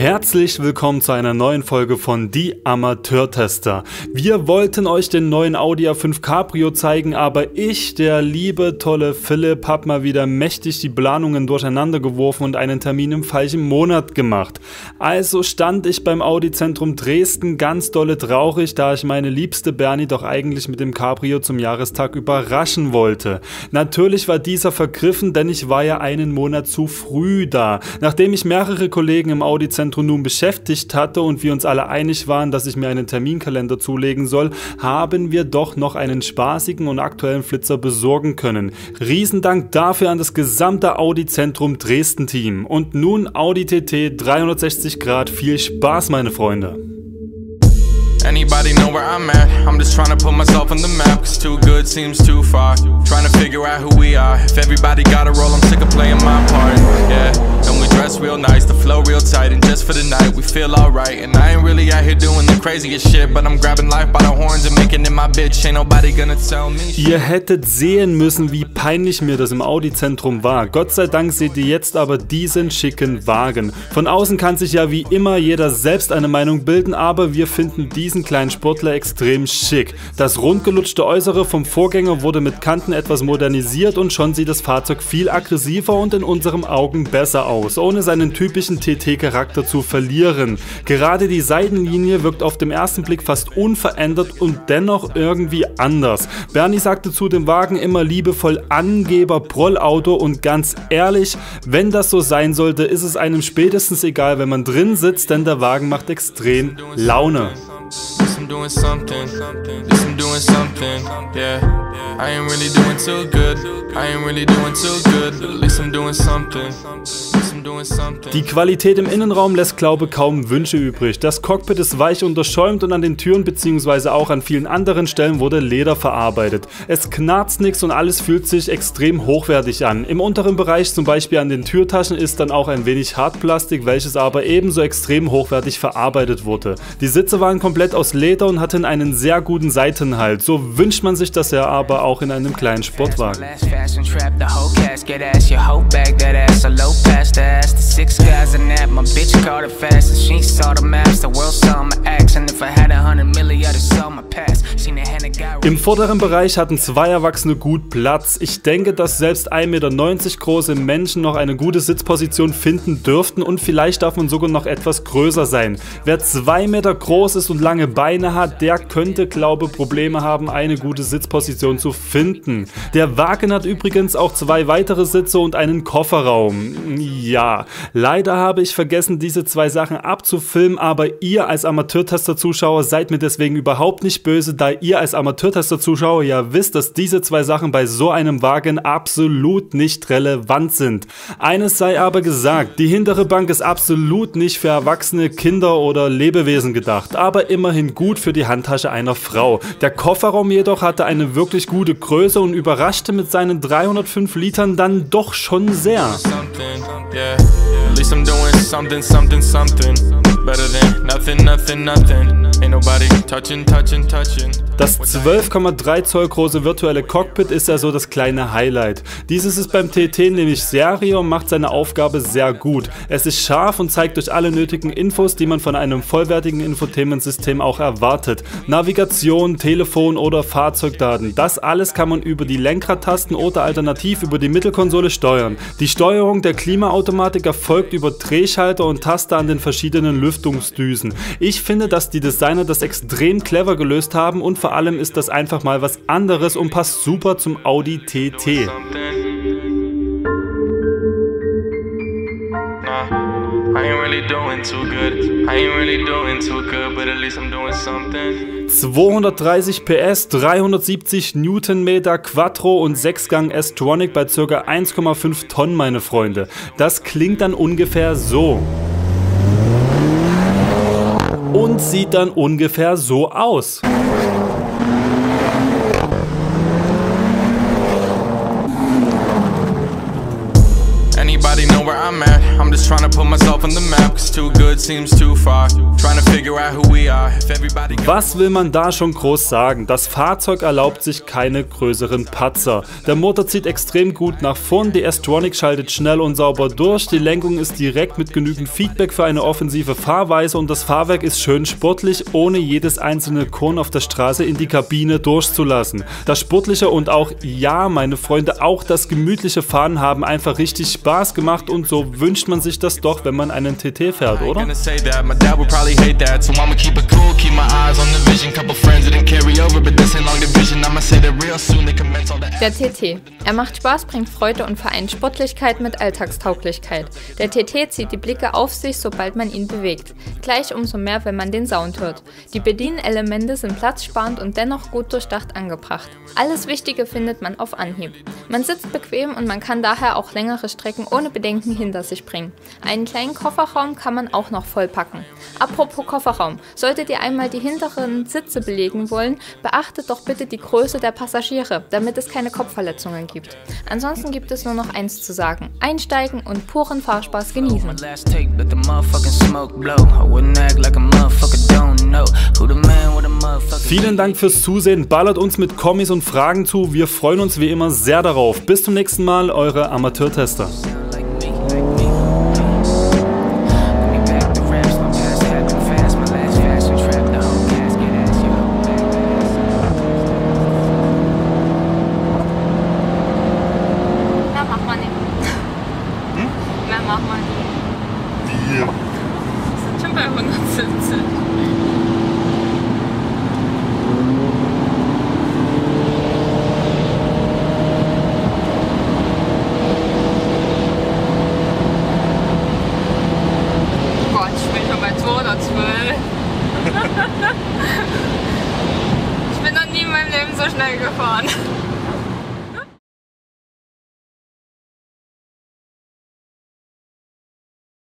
Herzlich willkommen zu einer neuen Folge von Die Amateurtester. Wir wollten euch den neuen Audi A5 Cabrio zeigen, aber ich, der liebe, tolle Philipp, hab mal wieder mächtig die Planungen durcheinander geworfen und einen Termin im falschen Monat gemacht. Also stand ich beim Audi-Zentrum Dresden ganz dolle traurig, da ich meine liebste Bernie doch eigentlich mit dem Cabrio zum Jahrestag überraschen wollte. Natürlich war dieser vergriffen, denn ich war ja einen Monat zu früh da. Nachdem ich mehrere Kollegen im Audi-Zentrum nun beschäftigt hatte und wir uns alle einig waren, dass ich mir einen Terminkalender zulegen soll, haben wir doch noch einen spaßigen und aktuellen Flitzer besorgen können. Riesendank dafür an das gesamte Audi-Zentrum Dresden-Team. Und nun Audi TT 360 Grad. Viel Spaß, meine Freunde! Anybody know where I'm at? I'm just trying to put myself on the map, cause too good seems too far. Trying to figure out who we are. If everybody got a role, I'm sick of playing my part. Yeah, and we dress real nice, the flow real tight, and just for the night we feel alright. And I ain't really out here doing the craziest shit, but I'm grabbing life by the horns and making it my bitch. Ain't nobody gonna tell me. Ihr hättet sehen müssen, wie peinlich mir das im Audi-Zentrum war. Gott sei Dank seht ihr jetzt aber diesen schicken Wagen. Von außen kann sich ja wie immer jeder selbst eine Meinung bilden, aber wir finden diesen kleinen Sportler extrem schick. Das rundgelutschte Äußere vom Vorgänger wurde mit Kanten etwas modernisiert und schon sieht das Fahrzeug viel aggressiver und in unseren Augen besser aus, ohne seinen typischen TT-Charakter zu verlieren. Gerade die Seitenlinie wirkt auf den ersten Blick fast unverändert und dennoch irgendwie anders. Bernie sagte zu dem Wagen immer liebevoll Angeber-Prollauto und ganz ehrlich, wenn das so sein sollte, ist es einem spätestens egal, wenn man drin sitzt, denn der Wagen macht extrem Laune. I'm doing something, I'm doing something, yeah. I ain't really doing too good, I ain't really doing too good, but at least I'm doing something. Die Qualität im Innenraum lässt, glaube ich, kaum Wünsche übrig. Das Cockpit ist weich unterschäumt und an den Türen bzw. auch an vielen anderen Stellen wurde Leder verarbeitet. Es knarzt nichts und alles fühlt sich extrem hochwertig an. Im unteren Bereich, zum Beispiel an den Türtaschen, ist dann auch ein wenig Hartplastik, welches aber ebenso extrem hochwertig verarbeitet wurde. Die Sitze waren komplett aus Leder und hatten einen sehr guten Seitenhalt. So wünscht man sich das ja aber auch in einem kleinen Sportwagen. The six guys in that, my bitch called it fast, and she saw the maps, the world saw my acts, and if I had 100 million, I'd saw my past. Im vorderen Bereich hatten zwei Erwachsene gut Platz. Ich denke, dass selbst 1,90 Meter große Menschen noch eine gute Sitzposition finden dürften und vielleicht darf man sogar noch etwas größer sein. Wer 2 Meter groß ist und lange Beine hat, der könnte, glaube ich, Probleme haben, eine gute Sitzposition zu finden. Der Wagen hat übrigens auch 2 weitere Sitze und einen Kofferraum. Ja, leider habe ich vergessen, diese 2 Sachen abzufilmen, aber ihr als Amateurtester-Zuschauer seid mir deswegen überhaupt nicht böse, da ihr als Amateurtester-Zuschauer ja wisst, dass diese 2 Sachen bei so einem Wagen absolut nicht relevant sind. Eines sei aber gesagt, die hintere Bank ist absolut nicht für Erwachsene, Kinder oder Lebewesen gedacht, aber immerhin gut für die Handtasche einer Frau. Der Kofferraum jedoch hatte eine wirklich gute Größe und überraschte mit seinen 305 Litern dann doch schon sehr. Yeah, at least I'm doing something, something, something better than nothing, nothing, nothing. Ain't nobody touching, touching, touching. Das 12,3 Zoll große virtuelle Cockpit ist ja so das kleine Highlight. Dieses ist beim TT nämlich Serie und macht seine Aufgabe sehr gut. Es ist scharf und zeigt euch alle nötigen Infos, die man von einem vollwertigen Infotainment-System auch erwartet. Navigation, Telefon oder Fahrzeugdaten. Das alles kann man über die Lenkradtasten oder alternativ über die Mittelkonsole steuern. Die Steuerung der Klimaautomatik erfolgt über Drehschalter und Taster an den verschiedenen Lüftungsdüsen. Ich finde, dass die Designer das extrem clever gelöst haben und vor allem ist das einfach mal was anderes und passt super zum Audi TT. 230 PS, 370 Newtonmeter Quattro und 6-Gang S-Tronic bei ca. 1,5 Tonnen, meine Freunde. Das klingt dann ungefähr so. Und sieht dann ungefähr so aus. Anybody know where I'm at? I'm just trying to put myself on the map, cause too good seems too far. Trying to figure out who we are, if everybody... Was will man da schon groß sagen? Das Fahrzeug erlaubt sich keine größeren Patzer. Der Motor zieht extrem gut nach vorn, die S-Tronic schaltet schnell und sauber durch, die Lenkung ist direkt mit genügend Feedback für eine offensive Fahrweise und das Fahrwerk ist schön sportlich, ohne jedes einzelne Korn auf der Straße in die Kabine durchzulassen. Das sportliche und auch, ja, meine Freunde, auch das gemütliche Fahren haben einfach richtig Spaß gemacht und so wünscht man sich das doch, wenn man einen TT fährt, oder? Der TT. Er macht Spaß, bringt Freude und vereint Sportlichkeit mit Alltagstauglichkeit. Der TT zieht die Blicke auf sich, sobald man ihn bewegt. Gleich umso mehr, wenn man den Sound hört. Die Bedienelemente sind platzsparend und dennoch gut durchdacht angebracht. Alles Wichtige findet man auf Anhieb. Man sitzt bequem und man kann daher auch längere Strecken ohne Bedenken hinter sich bringen. Einen kleinen Kofferraum kann man auch noch vollpacken. Apropos Kofferraum, solltet ihr einmal die hinteren Sitze belegen wollen, beachtet doch bitte die Größe der Passagiere, damit es keine Kopfverletzungen gibt. Ansonsten gibt es nur noch eins zu sagen: Einsteigen und puren Fahrspaß genießen. Vielen Dank fürs Zusehen, ballert uns mit Kommis und Fragen zu, wir freuen uns wie immer sehr darauf. Bis zum nächsten Mal, eure Amateurtester.